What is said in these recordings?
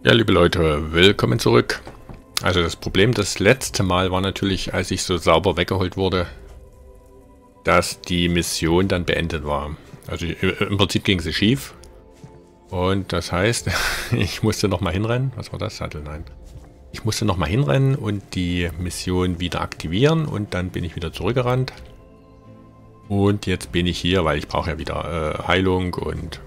Ja, liebe Leute, willkommen zurück. Also das Problem das letzte Mal war natürlich, als ich so sauber weggeholt wurde, dass die Mission dann beendet war. Also im Prinzip ging sie schief. Und das heißt, ich musste nochmal hinrennen. Was war das? Sattel? Nein. Ich musste nochmal hinrennen und die Mission wieder aktivieren und dann bin ich wieder zurückgerannt. Und jetzt bin ich hier, weil ich brauche ja wieder Heilung und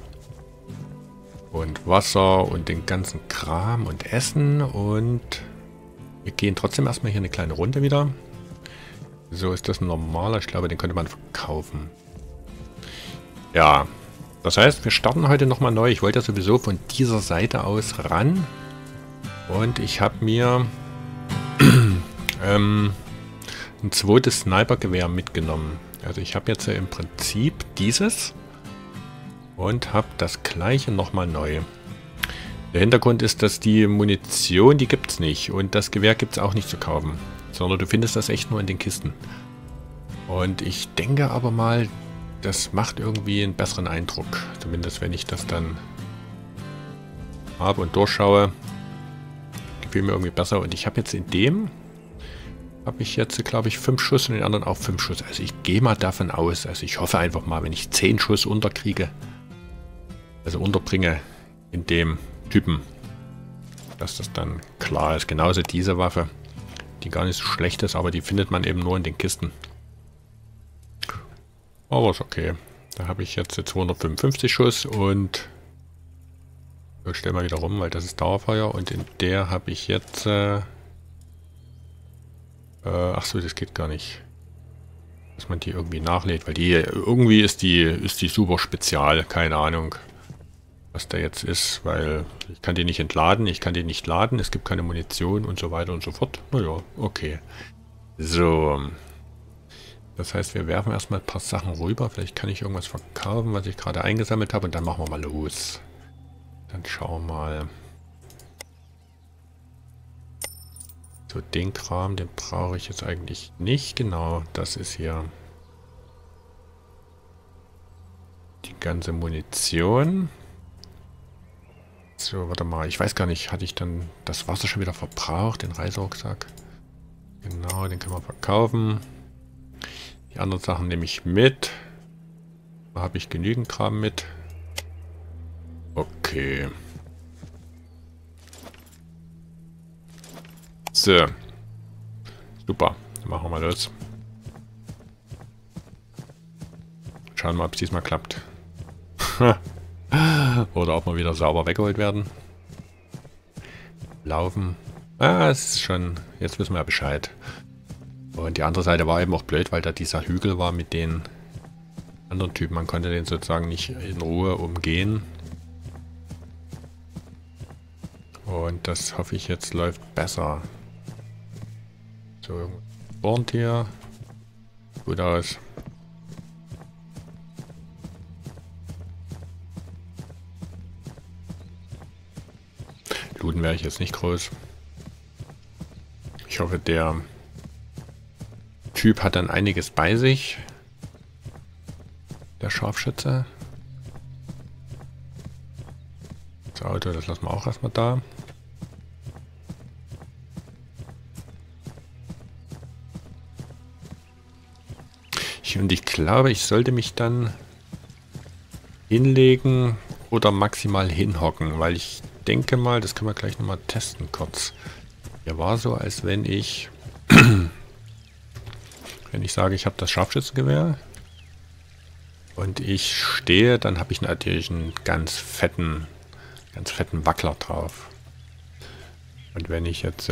Wasser und den ganzen Kram und Essen, und wir gehen trotzdem erstmal hier eine kleine Runde wieder. So ist das ein normaler, ich glaube, den könnte man verkaufen. Ja, das heißt, wir starten heute nochmal neu. Ich wollte ja sowieso von dieser Seite aus ran und ich habe mir ein zweites Snipergewehr mitgenommen. Also ich habe jetzt im Prinzip dieses und habe das gleiche nochmal neu. Der Hintergrund ist, dass die Munition, die gibt es nicht. Und das Gewehr gibt es auch nicht zu kaufen. Sondern du findest das echt nur in den Kisten. Und ich denke aber mal, das macht irgendwie einen besseren Eindruck. Zumindest wenn ich das dann habe und durchschaue. Gefällt mir irgendwie besser. Und ich habe jetzt in dem, habe ich jetzt, glaube ich, 5 Schuss und in den anderen auch 5 Schuss. Also ich gehe mal davon aus, also ich hoffe einfach mal, wenn ich 10 Schuss unterkriege, also unterbringe in dem Typen, dass das dann klar ist. Genauso diese Waffe, die gar nicht so schlecht ist, aber die findet man eben nur in den Kisten. Aber ist okay. Da habe ich jetzt 255 Schuss und ich stelle mal wieder rum, weil das ist Dauerfeuer, und in der habe ich jetzt ach so, das geht gar nicht, dass man die irgendwie nachlädt, weil die irgendwie ist die super spezial, keine Ahnung, was da jetzt ist, weil ich kann die nicht entladen, ich kann die nicht laden, es gibt keine Munition und so weiter und so fort. Naja, okay. So. Das heißt, wir werfen erstmal ein paar Sachen rüber. Vielleicht kann ich irgendwas verkaufen, was ich gerade eingesammelt habe, und dann machen wir mal los. Dann schauen wir mal. So, den Kram, den brauche ich jetzt eigentlich nicht. Genau, das ist hier die ganze Munition. So, warte mal, ich weiß gar nicht, hatte ich dann das Wasser schon wieder verbraucht, den Reiserucksack? Genau, den können wir verkaufen. Die anderen Sachen nehme ich mit. Da habe ich genügend Kram mit. Okay. So. Super, dann machen wir mal los. Schauen wir mal, ob es diesmal klappt. Oder ob wir wieder sauber weggeholt werden. Laufen. Ah, es ist schon. Jetzt wissen wir ja Bescheid. Und die andere Seite war eben auch blöd, weil da dieser Hügel war mit den anderen Typen. Man konnte den sozusagen nicht in Ruhe umgehen. Und das hoffe ich jetzt läuft besser. So, spawnt hier. Gut aus. Looten werde ich jetzt nicht groß. Ich hoffe, der Typ hat dann einiges bei sich. Der Scharfschütze. Das Auto, das lassen wir auch erstmal da. Und ich glaube, ich sollte mich dann hinlegen oder maximal hinhocken, weil ich denke mal, das können wir gleich nochmal testen kurz. Hier war so, als wenn ich wenn ich sage, ich habe das Scharfschützengewehr und ich stehe, dann habe ich natürlich einen ganz fetten Wackler drauf. Und wenn ich jetzt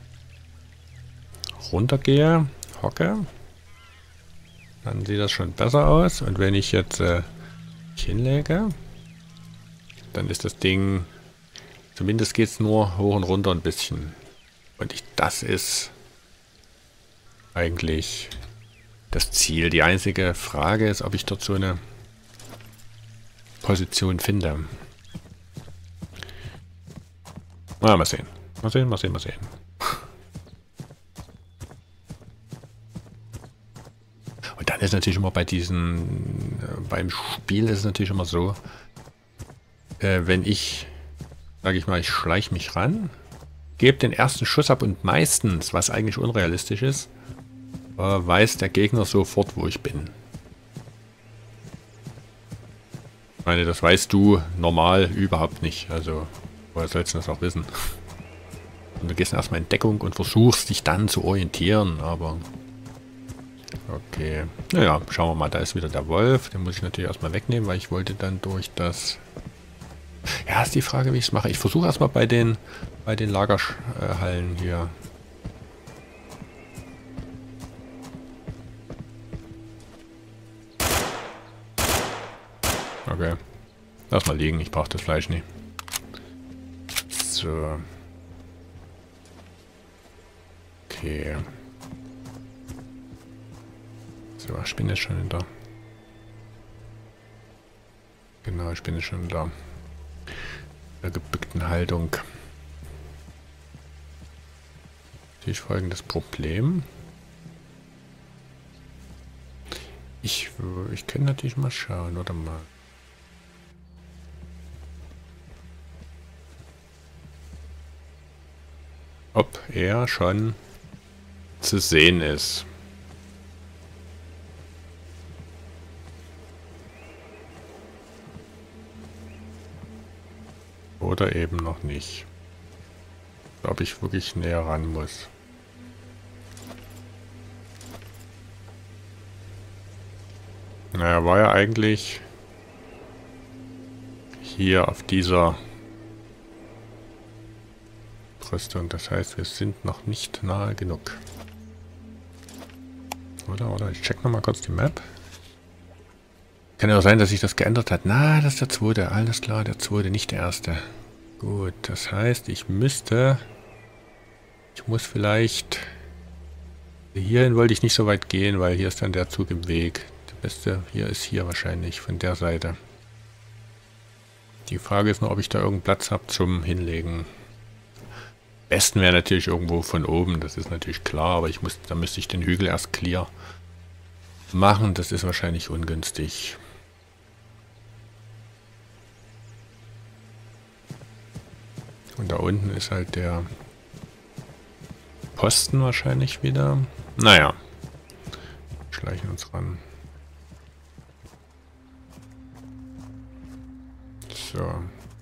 runtergehe, hocke, dann sieht das schon besser aus. Und wenn ich jetzt mich hinlege, dann ist das Ding, zumindest geht es nur hoch und runter ein bisschen. Und das ist eigentlich das Ziel. Die einzige Frage ist, ob ich dort so eine Position finde. Na, mal sehen. Mal sehen, mal sehen, mal sehen. Und dann ist natürlich immer bei diesen, beim Spiel ist es natürlich immer so, wenn ich Sage ich mal, ich schleiche mich ran, gebe den ersten Schuss ab und meistens, was eigentlich unrealistisch ist, weiß der Gegner sofort, wo ich bin. Ich meine, das weißt du normal überhaupt nicht. Also, woher sollst du das auch wissen? Und du gehst erstmal in Deckung und versuchst dich dann zu orientieren, aber... Okay. Naja, schauen wir mal, da ist wieder der Wolf. Den muss ich natürlich erstmal wegnehmen, weil ich wollte dann durch das... Ja, ist die Frage, wie ich es mache. Ich versuche erstmal bei den Lagerhallen hier. Okay. Lass mal liegen, ich brauche das Fleisch nicht. So. Okay. So, ich bin jetzt schon in der... Genau, ich bin jetzt schon in der gebückten Haltung. Natürlich folgendes Problem. Ich könnte natürlich mal schauen, oder mal. Ob er schon zu sehen ist. Oder eben noch nicht. Ob ich wirklich näher ran muss. Naja, war ja eigentlich hier auf dieser Rüstung. Das heißt, wir sind noch nicht nahe genug. Oder? Ich check nochmal kurz die Map. Kann ja auch sein, dass sich das geändert hat. Na, das ist der zweite. Alles klar, der zweite, nicht der erste. Gut, das heißt, ich muss vielleicht... Hierhin wollte ich nicht so weit gehen, weil hier ist dann der Zug im Weg. Der beste hier ist hier wahrscheinlich, von der Seite. Die Frage ist nur, ob ich da irgendeinen Platz habe zum Hinlegen. Besten wäre natürlich irgendwo von oben, das ist natürlich klar, aber da müsste ich den Hügel erst clear machen. Das ist wahrscheinlich ungünstig. Und da unten ist halt der Posten wahrscheinlich wieder. Naja. Schleichen uns ran. So.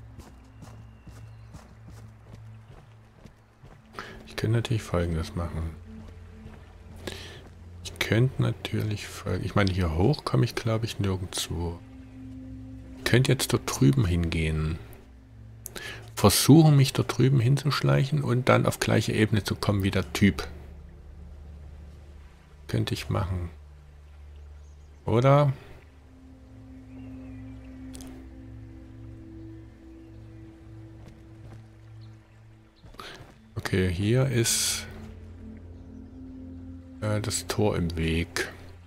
Ich könnte natürlich Folgendes machen. Ich könnte natürlich ich meine, hier hoch komme ich, glaube ich, nirgendwo. Ich könnte jetzt dort drüben hingehen. Versuchen, mich dort drüben hinzuschleichen und dann auf gleiche Ebene zu kommen wie der Typ. Könnte ich machen. Oder? Okay, hier ist das Tor im Weg.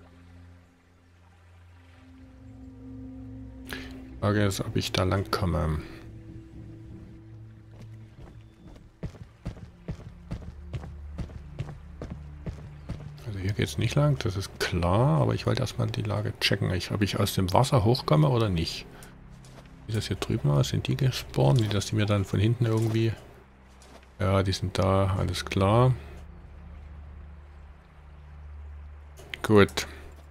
Die Frage ist, ob ich da lang komme. Hier geht es nicht lang, das ist klar, aber ich wollte erstmal die Lage checken. Ob ich aus dem Wasser hochkomme oder nicht. Wie sieht das hier drüben aus? Sind die gespawnt? Nicht, dass die mir dann von hinten irgendwie... Ja, die sind da, alles klar. Gut.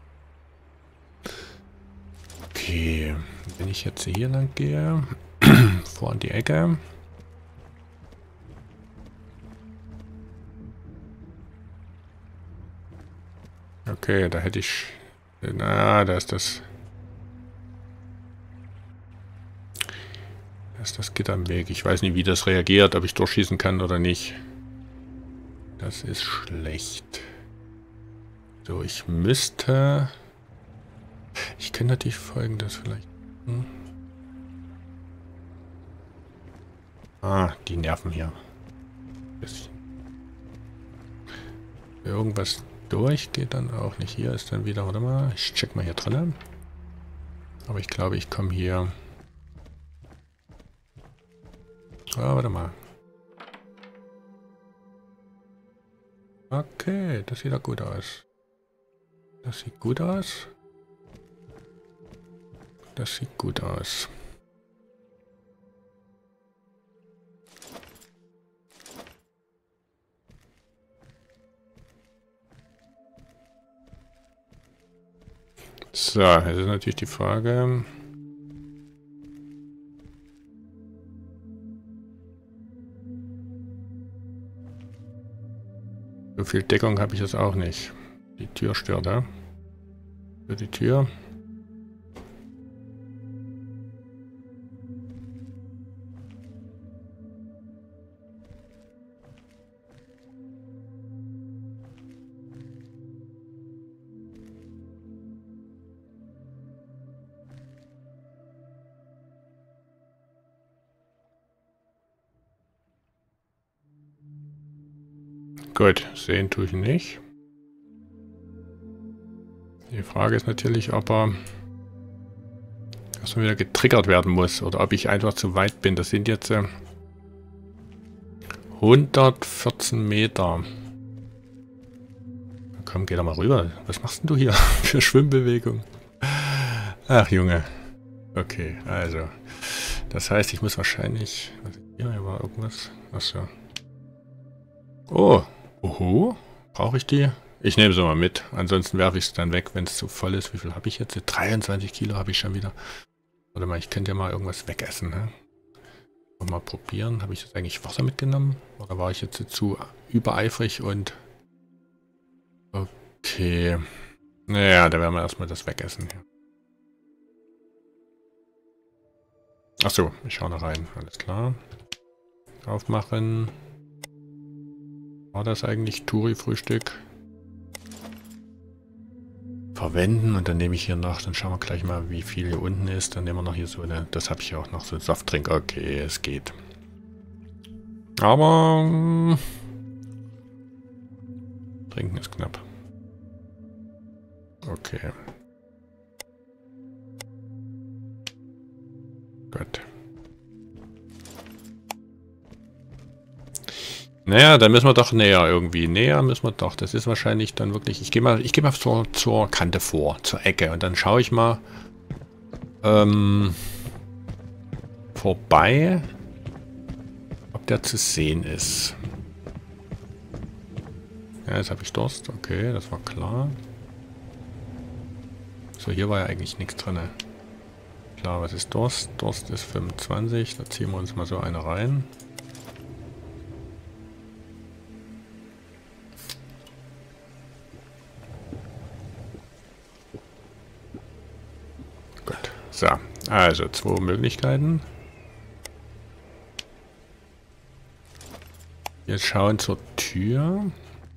Okay, wenn ich jetzt hier lang gehe, vor an die Ecke... Okay, da hätte ich... Na, da ist das... Da ist das Gitter am Weg. Ich weiß nicht, wie das reagiert, ob ich durchschießen kann oder nicht. Das ist schlecht. So, ich müsste... Ich könnte natürlich Folgendes vielleicht... Ah, die nerven hier. Bisschen. Irgendwas... durch geht dann auch nicht. Hier ist dann wieder, warte mal, ich check mal hier drinnen. Aber ich glaube, ich komme hier. Ah, warte mal. Okay, das sieht doch gut aus. Das sieht gut aus. Das sieht gut aus. So, jetzt ist natürlich die Frage. So viel Deckung habe ich jetzt auch nicht. Die Tür stört, ja? Für die Tür. Gut, sehen tue ich nicht. Die Frage ist natürlich, ob er erstmal wieder getriggert werden muss oder ob ich einfach zu weit bin. Das sind jetzt 114 Meter. Komm, geh doch mal rüber. Was machst denn du hier für Schwimmbewegung? Ach, Junge. Okay, also. Das heißt, ich muss wahrscheinlich... Hier war irgendwas. Achso. Oh. Oho. Brauche ich die? Ich nehme sie mal mit. Ansonsten werfe ich es dann weg, wenn es zu voll ist. Wie viel habe ich jetzt? 23 Kilo habe ich schon wieder. Warte mal, ich könnte ja mal irgendwas wegessen. Ne? Mal probieren. Habe ich jetzt eigentlich Wasser mitgenommen? Oder war ich jetzt zu übereifrig und... Okay. Naja, da werden wir erstmal das wegessen. Achso, ich schaue noch rein. Alles klar. Aufmachen. War das eigentlich Touri-Frühstück? Verwenden und dann nehme ich hier noch, dann schauen wir gleich mal, wie viel hier unten ist. Dann nehmen wir noch hier so eine, das habe ich auch noch, so ein Softdrink. Okay, es geht. Aber trinken ist knapp. Okay. Gut. Naja, dann müssen wir doch näher irgendwie. Näher müssen wir doch. Das ist wahrscheinlich dann wirklich... Ich gehe mal zur Kante vor, zur Ecke. Und dann schaue ich mal vorbei, ob der zu sehen ist. Ja, jetzt habe ich Durst. Okay, das war klar. So, hier war ja eigentlich nichts drin. Klar, was ist Durst? Durst ist 25. Da ziehen wir uns mal so eine rein. Gut. So, also 2 Möglichkeiten. Wir schauen zur Tür.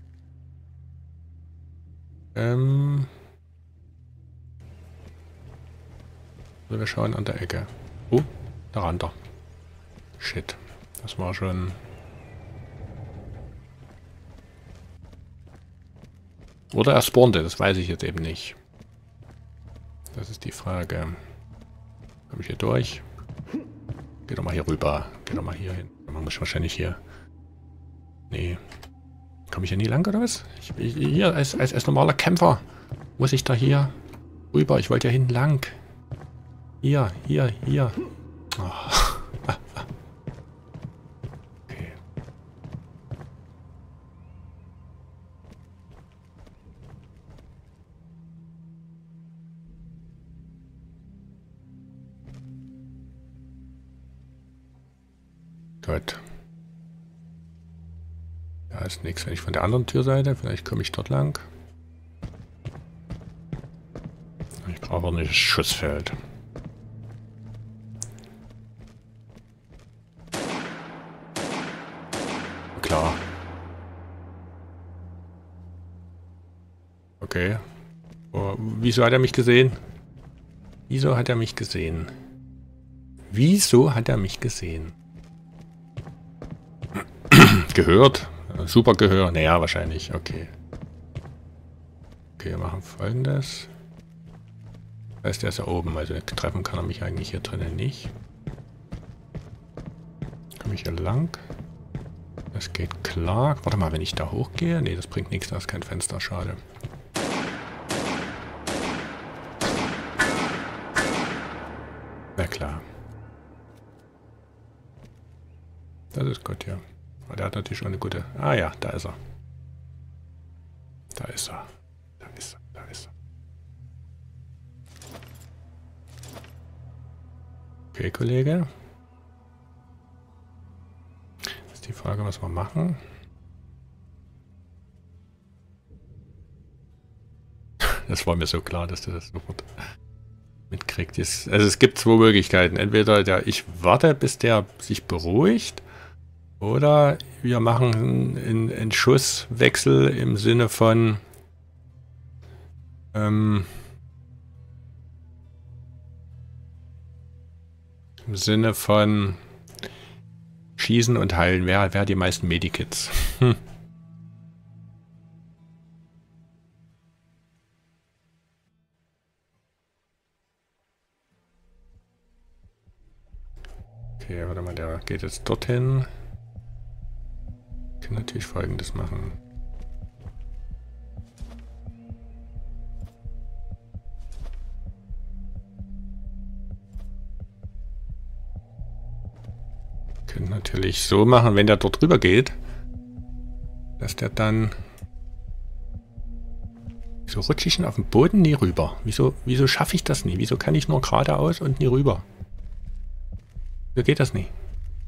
Wir schauen an der Ecke. Oh, da ran da. Shit. Das war schon... Oder er spawnte, das weiß ich jetzt eben nicht. Das ist die Frage. Komme ich hier durch? Geh doch mal hier rüber. Geh doch mal hier hin. Man muss wahrscheinlich hier... Nee. Komme ich hier nie lang, oder was? Hier, als normaler Kämpfer muss ich da hier rüber. Ich wollte ja hinten lang. Hier. Oh. Okay. Gut. Da ist nichts. Wenn ich von der anderen Türseite, vielleicht komme ich dort lang. Ich brauche ein Schussfeld. Klar. Okay. Oh, wieso hat er mich gesehen? Wieso hat er mich gesehen? Wieso hat er mich gesehen? Gehört? Super Gehör. Naja, wahrscheinlich. Okay. Okay, wir machen Folgendes. Das heißt, der ist ja oben. Also treffen kann er mich eigentlich hier drinnen nicht. Komme ich hier lang? Das geht klar. Warte mal, wenn ich da hochgehe? Nee, das bringt nichts. Da ist kein Fenster. Schade. Na klar. Das ist gut, ja. Aber der hat natürlich schon eine gute... Ah ja, da ist er. Da ist er. Da ist er. Da ist er. Okay, Kollege. Ist die Frage, was wir machen. Das war mir so klar, dass du das sofort mitkriegt. Also es gibt zwei Möglichkeiten. Entweder ich warte, bis der sich beruhigt, oder wir machen einen Schusswechsel im Sinne von Schießen und heilen. Wer hat die meisten Medikits? Okay, warte mal, der geht jetzt dorthin. Ich kann natürlich Folgendes machen. Wir können natürlich so machen, wenn der dort rüber geht, dass der dann... Wieso rutsche ich denn auf dem Boden nie rüber? Wieso schaffe ich das nie? Wieso kann ich nur geradeaus und nie rüber? Wieso geht das nie?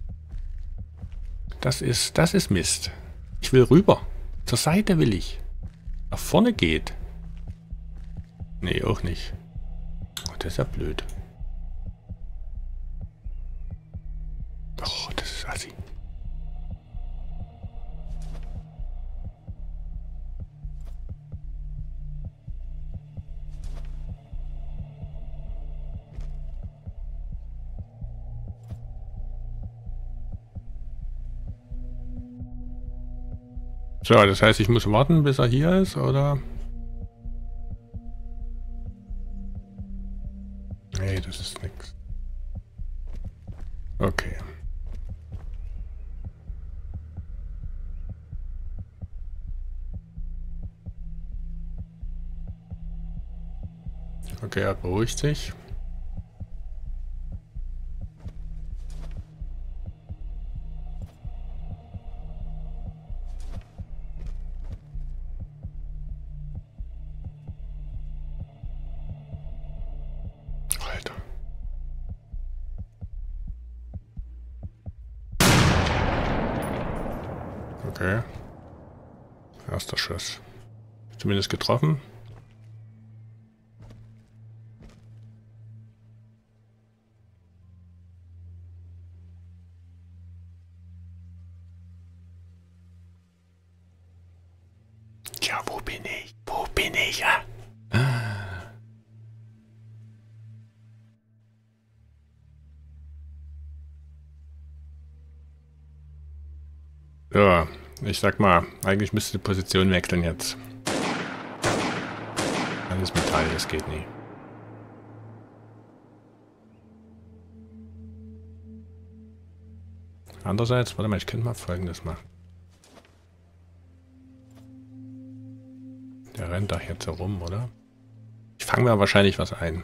Das ist Mist. Ich will rüber. Zur Seite will ich. Nach vorne geht. Nee, auch nicht. Oh, das ist ja blöd. Oh, das ist assi. So, das heißt, ich muss warten, bis er hier ist, oder? Nee, das ist nix. Okay. Okay, er beruhigt sich. Alter. Okay. Erster Schuss. Zumindest getroffen. Tja, wo bin ich? Wo bin ich? Ja. So, ich sag mal, eigentlich müsste die Position wechseln jetzt. Alles Metall, das geht nie. Andererseits, warte mal, ich könnte mal Folgendes machen. Der rennt da jetzt herum, oder? Ich fange mir wahrscheinlich was ein.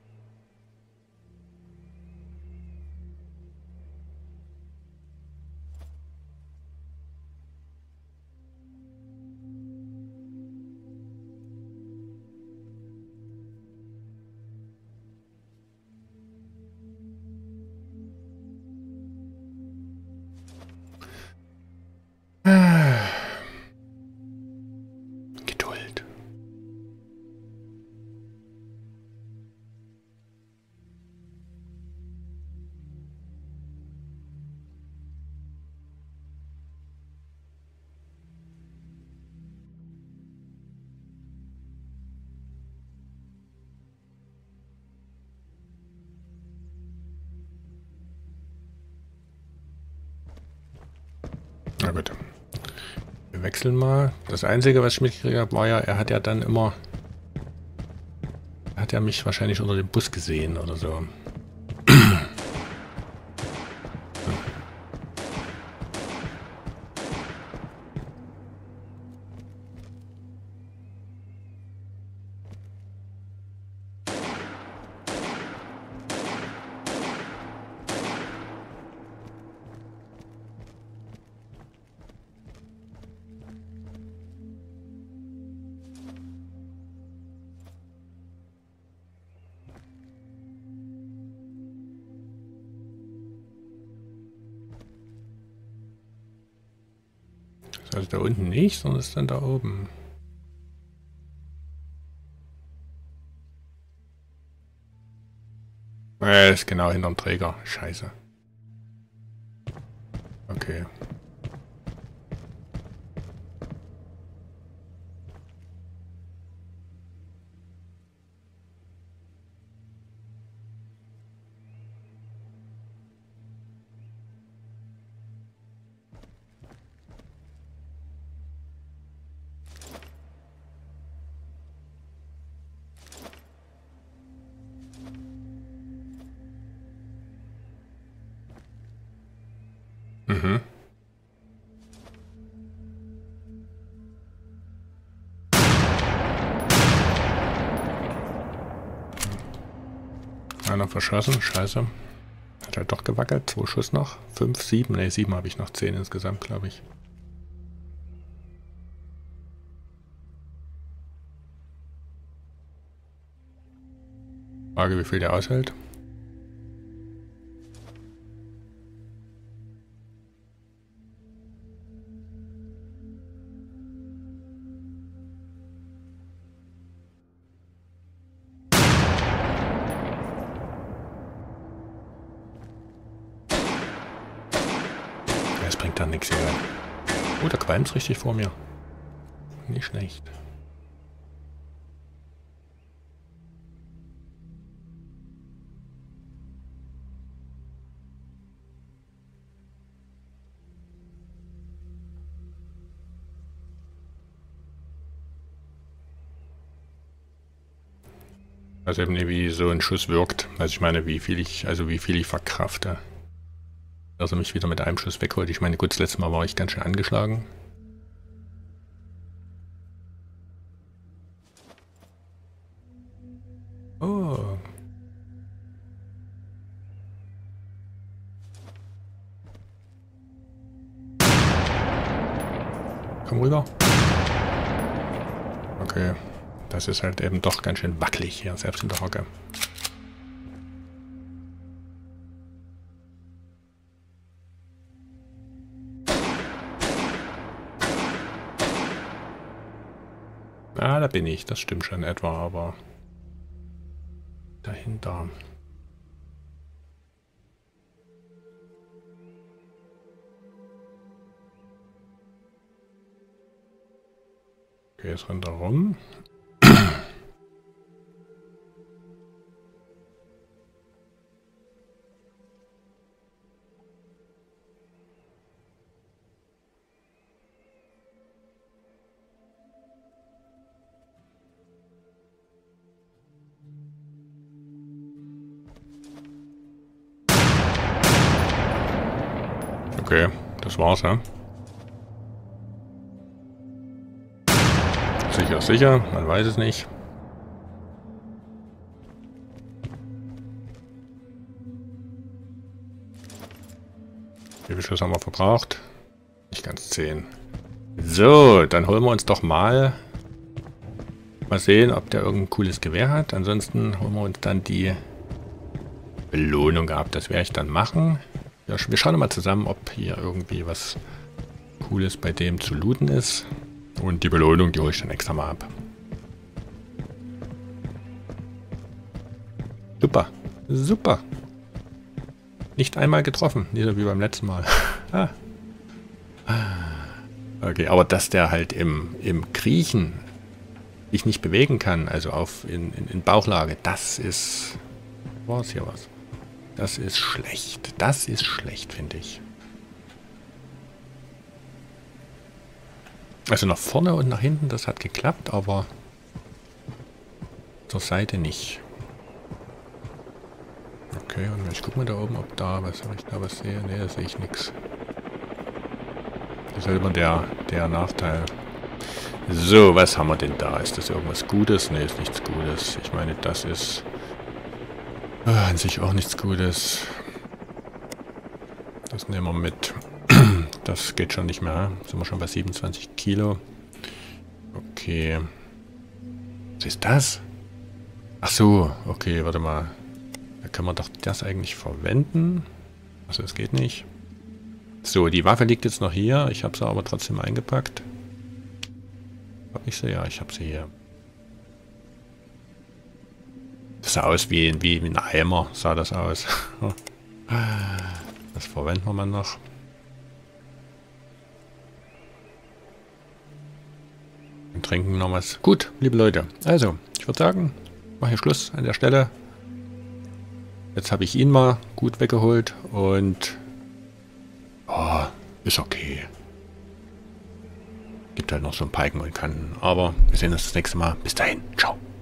Geduld. Na gut. Wir wechseln mal. Das Einzige, was ich mitgekriegt habe, war ja, er hat ja dann immer... Hat er mich wahrscheinlich unter dem Bus gesehen oder so. Also da unten nicht, sondern ist dann da oben. Ist genau hinterm Träger. Scheiße. Okay. Mhm. Einer verschossen, scheiße. Hat halt doch gewackelt. 2 Schuss noch. 5, 7. Ne, 7 habe ich noch. 10 insgesamt, glaube ich. Frage, wie viel der aushält. Das bringt dann nichts hier. Oh, der qualmt richtig vor mir. Nicht schlecht. Also eben wie so ein Schuss wirkt. Also ich meine, wie viel ich verkrafte. Dass er mich wieder mit einem Schuss wegholt. Ich meine, gut, das letzte Mal war ich ganz schön angeschlagen. Oh. Komm rüber. Okay. Das ist halt eben doch ganz schön wackelig hier, selbst in der Hocke. Ah, da bin ich. Das stimmt schon etwa, aber dahinter. Okay, jetzt rennt er rum. Okay, das war's, ja. Sicher, sicher, man weiß es nicht. Wie viel Schuss haben wir verbraucht? Nicht ganz 10. So, dann holen wir uns doch mal sehen, ob der irgendein cooles Gewehr hat. Ansonsten holen wir uns dann die Belohnung ab. Das werde ich dann machen. Ja, wir schauen mal zusammen, ob hier irgendwie was Cooles bei dem zu looten ist. Und die Belohnung, die hole ich dann extra mal ab. Super. Super. Nicht einmal getroffen. Nicht so wie beim letzten Mal. Ah. Okay, aber dass der halt im Kriechen sich nicht bewegen kann, also in Bauchlage, das ist... War es hier was? Das ist schlecht. Das ist schlecht, finde ich. Also nach vorne und nach hinten, das hat geklappt, aber zur Seite nicht. Okay, und ich gucke mal da oben, ob da was, ob ich da was sehe. Ne, da sehe ich nichts. Das ist halt immer der Nachteil. So, was haben wir denn da? Ist das irgendwas Gutes? Ne, ist nichts Gutes. Ich meine, das ist an sich auch nichts Gutes. Das nehmen wir mit. Das geht schon nicht mehr. Sind wir schon bei 27 Kilo. Okay. Was ist das? Ach so, okay, warte mal. Da kann man doch das eigentlich verwenden. Also es geht nicht. So, die Waffe liegt jetzt noch hier. Ich habe sie aber trotzdem eingepackt. Habe ich sie? Ja, ich habe sie hier. Das sah aus wie ein Eimer, sah das aus. Das verwenden wir mal noch. Und trinken noch was. Gut, liebe Leute. Also, ich würde sagen, mache hier Schluss an der Stelle. Jetzt habe ich ihn mal gut weggeholt und oh, ist okay. Gibt halt noch so ein Balken und Kanten. Aber wir sehen uns das nächste Mal. Bis dahin. Ciao.